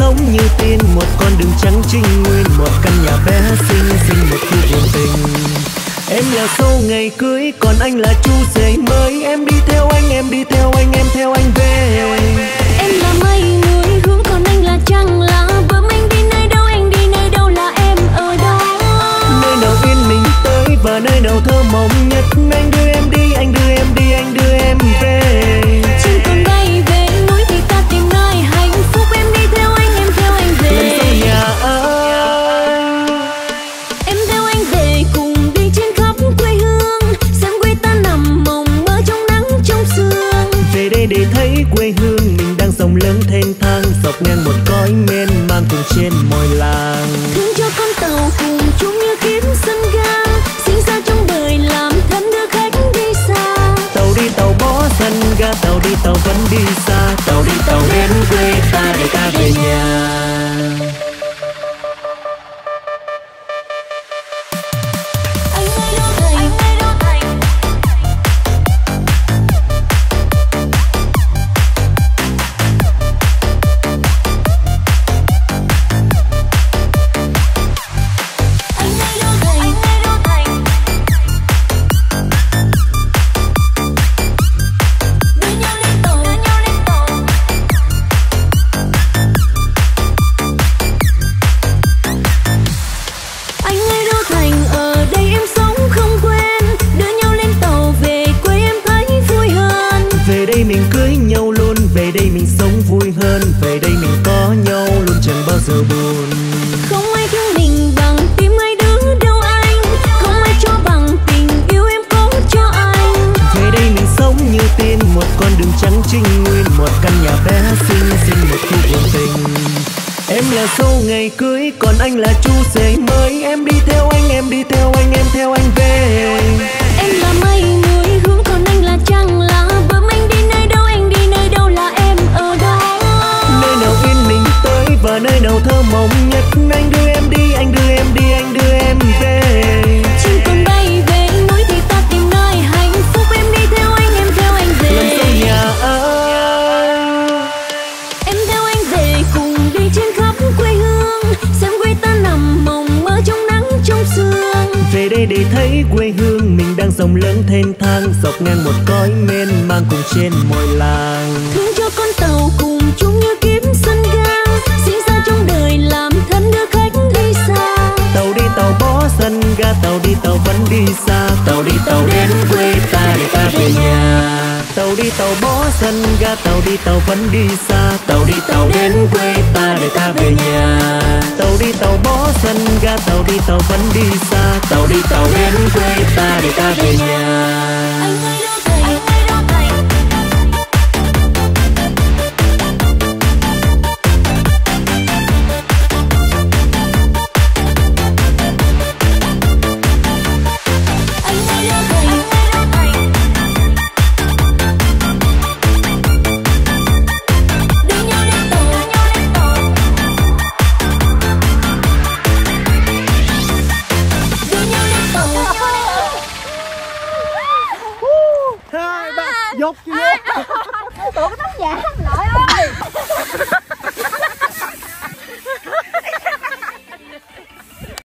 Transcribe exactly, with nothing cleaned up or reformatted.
sống như tiên, một con đường trắng trinh nguyên, một căn nhà bé xinh xinh, một khu vườn tình. Em là sâu ngày cưới, còn anh là chú rể mới. Em đi theo anh, em đi theo anh, em theo anh về. Em là mây núi hướng, còn anh là trăng lá bướm. Anh đi nơi đâu, anh đi nơi đâu là em ở đó. Nơi nào yên mình tới và nơi nào thơ mộng nhất. Anh đưa em đi, anh đưa em đi, anh đưa em về. Chim còn bay về núi thì ta tìm nơi hạnh phúc. Em đi theo anh, em theo anh về. Lần sau nhà anh, em theo anh về cùng đi trên khắp quê hương, xem quê ta nằm mộng mơ trong nắng trong sương. về đây để thấy quê hương mình đang rộng lớn thênh thang, dọc ngang một cõi mênh mang cùng trên mọi làng. Thương cho con tàu cùng chung như kiếp sân ga, sinh ra trong đời làm thân đưa khách đi xa. Tàu đi tàu bỏ sân ga, tàu đi tàu vẫn đi xa. Tàu đi tàu đến quê ta để ta về nhà. Sâu ngày cưới, còn anh là chú rể mới. Em đi theo anh, em đi theo anh, em theo anh về. Em là mây núi hướng, còn anh là trăng lá bướm. Anh đi nơi đâu, anh đi nơi đâu là em ở đó. Nơi nào yên mình tới và nơi nào thơ mộng nhất. Anh đưa em đi, anh đưa em đi, anh đưa em về. Chim còn bay về núi thì ta tìm nơi hạnh phúc. Em đi theo anh, em theo anh về. Lần sau nhà anh, em theo anh về cùng đi trên khắp quê hương, xem quê ta nằm mộng mơ trong nắng trong sương. về đây để thấy quê hương mình đang rộng lớn thênh thang, dọc ngang một cõi mênh mang cùng trên mọi làng. Thương cho con tàu cùng chung như kiếp sân ga, sinh ra trong đời làm thân đưa khách đi xa. Tàu đi tàu bỏ sân ga, tàu đi tàu vẫn đi xa. Tàu đi tàu đến quê ta để ta về nhà. Tàu đi tàu bỏ sân ga, tàu đi tàu vẫn đi xa. Tàu đi tàu đến quê ta để ta về nhà. Tàu đi tàu bỏ sân ga, tàu đi tàu vẫn đi xa. Tàu đi tàu đến quê ta để ta về nhà. Anh ơi đâu thầy, anh ơi đâu thầy. Anh ơi đâu thầy, anh ơi đâu thầy. Đưa nhau lên tàu, đưa nhau lên tàu. Đưa nhau lên tàu, đưa nhau lên tàu. Hai ba dốc chứ. Tụi cái tóc giả nội ơi.